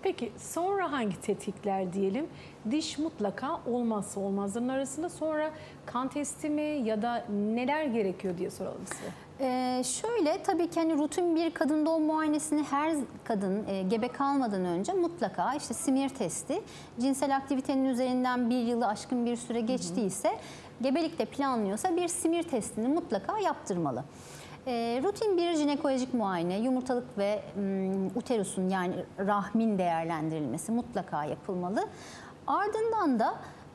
Peki sonra hangi tetkikler diyelim? Diş mutlaka olmazsa olmazların arasında, sonra kan testi mi ya da neler gerekiyor diye soralım size. Şöyle, tabii ki hani rutin bir kadın doğum muayenesini her kadın gebe kalmadan önce mutlaka işte simir testi, cinsel aktivitenin üzerinden bir yılı aşkın bir süre geçtiyse, gebelikte planlıyorsa bir simir testini mutlaka yaptırmalı. Rutin bir jinekolojik muayene, yumurtalık ve uterusun yani rahmin değerlendirilmesi mutlaka yapılmalı. Ardından da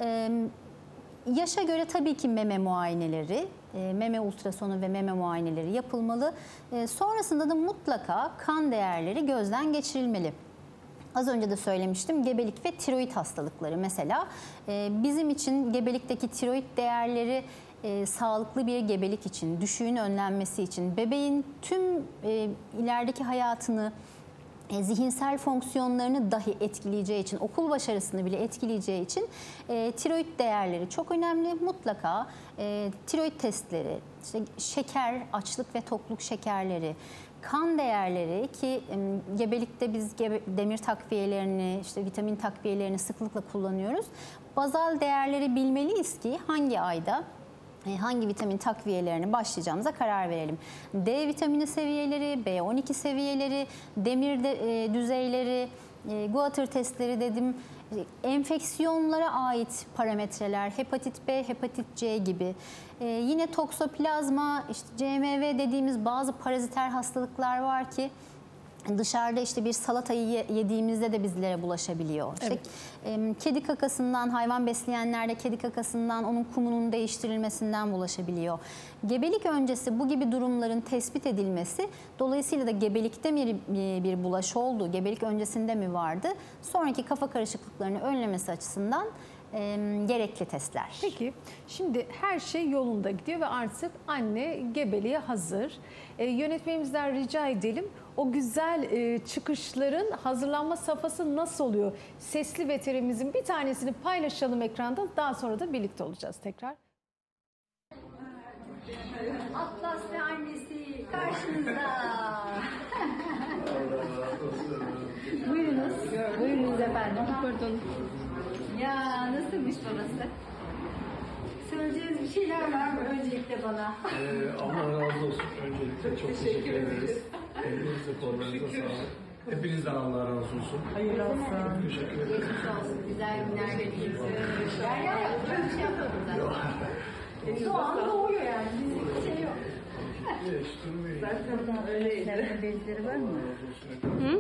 yaşa göre tabii ki meme muayeneleri, meme ultrasonu ve meme muayeneleri yapılmalı. Sonrasında da mutlaka kan değerleri gözden geçirilmeli. Az önce de söylemiştim, gebelik ve tiroid hastalıkları mesela. Bizim için gebelikteki tiroid değerleri sağlıklı bir gebelik için, düşüğün önlenmesi için, bebeğin tüm ilerideki hayatını, zihinsel fonksiyonlarını dahi etkileyeceği için, okul başarısını bile etkileyeceği için tiroid değerleri çok önemli. Mutlaka tiroid testleri, işte şeker, açlık ve tokluk şekerleri, kan değerleri ki gebelikte biz demir takviyelerini, işte vitamin takviyelerini sıklıkla kullanıyoruz. Bazal değerleri bilmeliyiz ki hangi ayda hangi vitamin takviyelerine başlayacağımıza karar verelim. D vitamini seviyeleri, B12 seviyeleri, demir düzeyleri, Guatr testleri dedim, enfeksiyonlara ait parametreler, hepatit B, hepatit C gibi. Yine toksoplazma, işte CMV dediğimiz bazı paraziter hastalıklar var ki dışarıda işte bir salatayı yediğimizde de bizlere bulaşabiliyor. Evet. İşte, kedi kakasından, hayvan besleyenlerde kedi kakasından, onun kumunun değiştirilmesinden bulaşabiliyor. Gebelik öncesi bu gibi durumların tespit edilmesi, dolayısıyla da gebelikte mi bir bulaş oldu, gebelik öncesinde mi vardı, sonraki kafa karışıklıklarını önlemesi açısından gerekli testler. Peki şimdi her şey yolunda gidiyor ve artık anne gebeliğe hazır. Yönetmenimizden rica edelim, o güzel çıkışların hazırlanma safhası nasıl oluyor? Sesli veterimizin bir tanesini paylaşalım ekranda, daha sonra da birlikte olacağız tekrar. Atlas ve annesi karşınızda. Buyurunuz. Buyurunuz efendim. Pardon. Ya nasılmış babası? Söyleyeceğiniz bir şeyler var mı öncelikle bana? Allah razı olsun. Öncelikle çok teşekkür ederiz. Elinize kollarınıza sağlık. Hepinizden Allah razı olsun. Hayırlı olsun. Çok teşekkür ederim. Geçmiş olsun. Güzel günler geçirsin. Derya yaptı. Bir şey yapmadım zaten. Şu an doğuyor yani. Bizim bir şey yok. Zaten öyleydi. Bezleri var mı? Hı?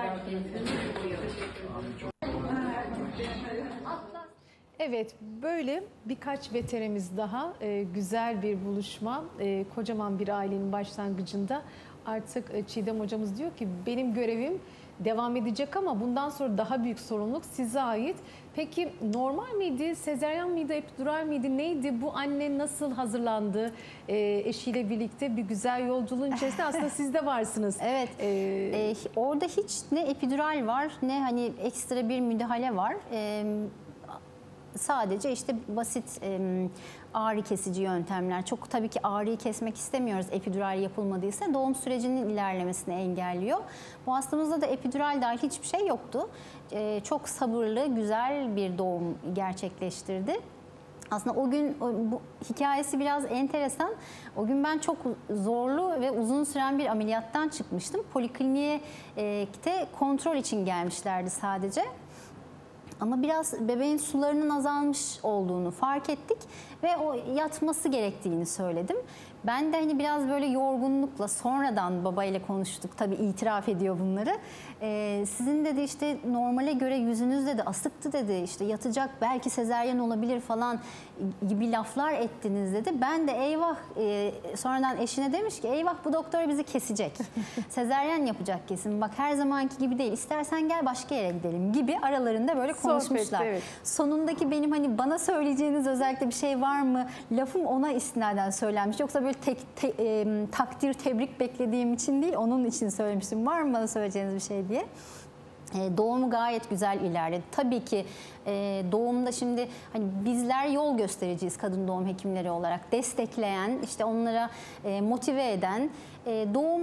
Evet, böyle birkaç veterimiz daha, güzel bir buluşma, kocaman bir ailenin başlangıcında artık Çiğdem hocamız diyor ki benim görevim devam edecek ama bundan sonra daha büyük sorumluluk size ait. Peki normal miydi, sezaryen miydi, epidural miydi, neydi? Bu anne nasıl hazırlandı eşiyle birlikte bir güzel yolculuğun içerisinde? Aslında siz de varsınız. Evet, orada hiç ne epidural var ne hani ekstra bir müdahale var. Sadece işte basit ağrı kesici yöntemler. Çok tabii ki ağrıyı kesmek istemiyoruz epidural yapılmadıysa. Doğum sürecinin ilerlemesini engelliyor. Bu hastamızda da epidural dahil hiçbir şey yoktu. Çok sabırlı, güzel bir doğum gerçekleştirdi. Aslında o gün bu hikayesi biraz enteresan. O gün ben çok zorlu ve uzun süren bir ameliyattan çıkmıştım. Polikliniğe kontrol için gelmişlerdi sadece. Ama biraz bebeğin sularının azalmış olduğunu fark ettik ve o yatması gerektiğini söyledim. Ben de hani biraz böyle yorgunlukla sonradan babayla konuştuk. Tabii itiraf ediyor bunları. Sizin dedi işte normale göre yüzünüz dedi asıktı dedi. İşte yatacak belki sezaryen olabilir falan gibi laflar ettiniz dedi. Ben de eyvah sonradan eşine demiş ki eyvah bu doktor bizi kesecek. Sezaryen yapacak kesin. Bak her zamanki gibi değil. İstersen gel başka yere gidelim gibi aralarında böyle konuşmuşlar. Sohbet, evet. Sonundaki benim hani bana söyleyeceğiniz özellikle bir şey var mı? Lafım ona istinaden söylenmiş. Yoksa böyle takdir, tebrik beklediğim için değil, onun için söylemiştim. Var mı bana söyleyeceğiniz bir şey diye. Doğumu gayet güzel ilerledi. Tabii ki doğumda şimdi hani bizler yol göstericiyiz kadın doğum hekimleri olarak. Destekleyen, işte onlara motive eden, doğum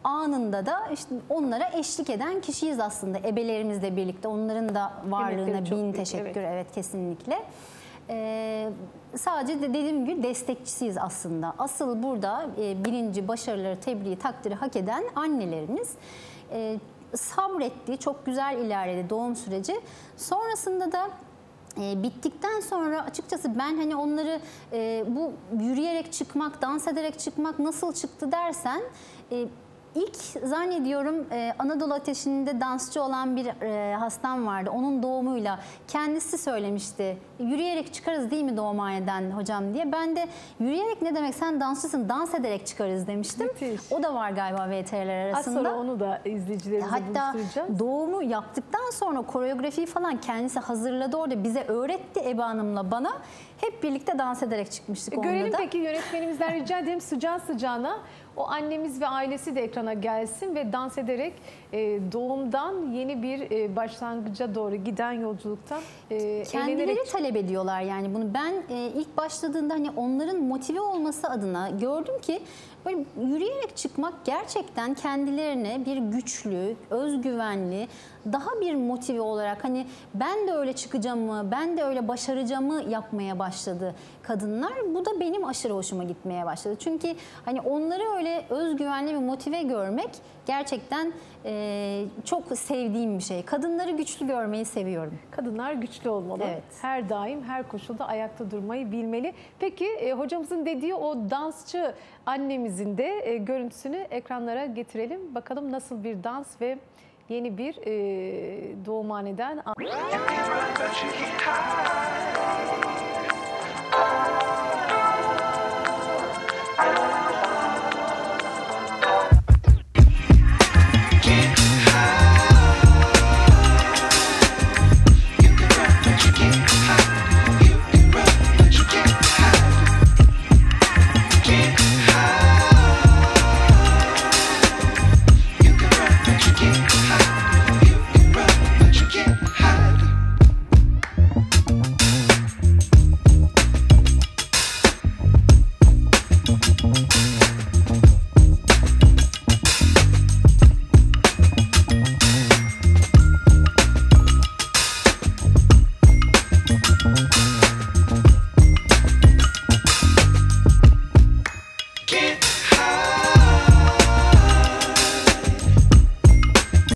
anında da işte onlara eşlik eden kişiyiz aslında. Ebelerimizle birlikte onların da varlığına Kıymetleri çok bin büyük, teşekkür. evet. Evet, kesinlikle. Sadece de dediğim gibi destekçisiyiz aslında. Asıl burada birinci başarıları, tebriği, takdiri hak eden annelerimiz. Sabretti, çok güzel ilerledi doğum süreci. Sonrasında da bittikten sonra açıkçası ben hani onları bu yürüyerek çıkmak, dans ederek çıkmak nasıl çıktı dersen ilk zannediyorum Anadolu Ateşi'nde dansçı olan bir hastam vardı. Onun doğumuyla kendisi söylemişti. Yürüyerek çıkarız değil mi doğumhaneden hocam diye. Ben de yürüyerek ne demek, sen dansçısın, dans ederek çıkarız demiştim. Müthiş. O da var galiba VTR'ler Az arasında. sonra onu da izleyicilerimize Hatta buluşturacağız. doğumu yaptıktan sonra koreografiyi falan kendisi hazırladı orada, bize öğretti Ebe Hanım'la bana. Hep birlikte dans ederek çıkmıştık onda Görelim da. peki, yönetmenimizden rica edelim sıcağı sıcağına o annemiz ve ailesi de ekrana gelsin ve dans ederek doğumdan yeni bir başlangıca doğru giden yolculuktan Kendileri eğlenerek talep ediyorlar yani bunu. Ben ilk başladığında hani onların motive olması adına gördüm ki böyle yürüyerek çıkmak gerçekten kendilerine bir güçlü, özgüvenli, daha bir motive olarak hani ben de öyle çıkacağımı, ben de öyle başaracağımı yapmaya başladı kadınlar. Bu da benim aşırı hoşuma gitmeye başladı. Çünkü hani onları öyle özgüvenli ve motive görmek gerçekten çok sevdiğim bir şey. Kadınları güçlü görmeyi seviyorum. kadınlar güçlü olmalı. Evet. Her daim, her koşulda ayakta durmayı bilmeli. Peki hocamızın dediği o dansçı annemizin de görüntüsünü ekranlara getirelim. Bakalım nasıl bir dans ve yeni bir doğumhaneden. You can run, but you can't hide.